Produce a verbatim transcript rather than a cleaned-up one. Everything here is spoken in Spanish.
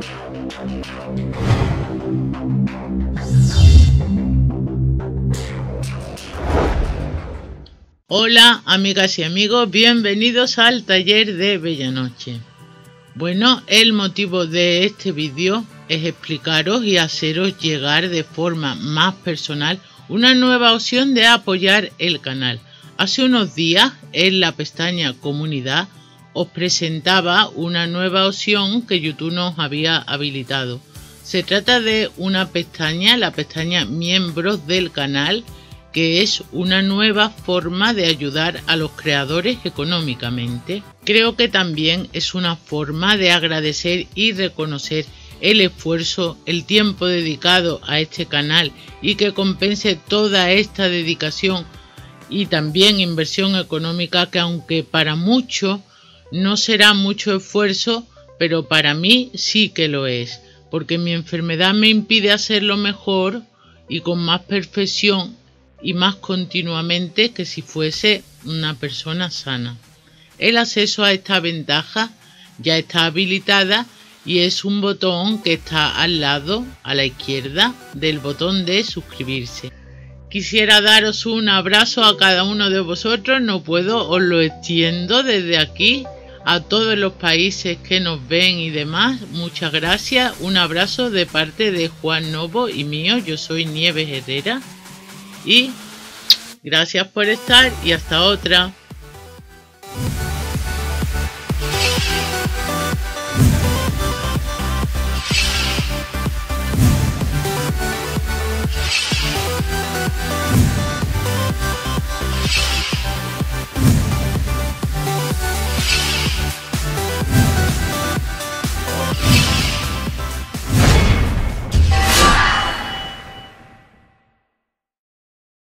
Hola amigas y amigos, bienvenidos al taller de Bellanoche. Bueno, el motivo de este vídeo es explicaros y haceros llegar de forma más personal una nueva opción de apoyar el canal. Hace unos días en la pestaña Comunidad os presentaba una nueva opción que YouTube nos había habilitado. Se trata de una pestaña, la pestaña Miembros del canal, que es una nueva forma de ayudar a los creadores económicamente. Creo que también es una forma de agradecer y reconocer el esfuerzo, el tiempo dedicado a este canal y que compense toda esta dedicación y también inversión económica que, aunque para muchos no será mucho esfuerzo, pero para mí sí que lo es, porque mi enfermedad me impide hacerlo mejor y con más perfección y más continuamente que si fuese una persona sana. El acceso a esta ventaja ya está habilitada y es un botón que está al lado, a la izquierda, del botón de suscribirse. Quisiera daros un abrazo a cada uno de vosotros, no puedo, os lo extiendo desde aquí a todos los países que nos ven y demás. Muchas gracias, un abrazo de parte de Juan Novo y mío, yo soy Nieves Herrera. Y gracias por estar y hasta otra.